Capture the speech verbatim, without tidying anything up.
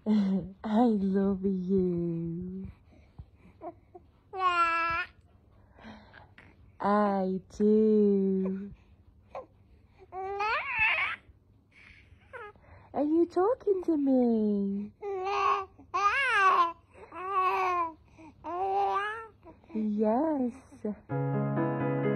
I love you. I do. Are you talking to me? Yes.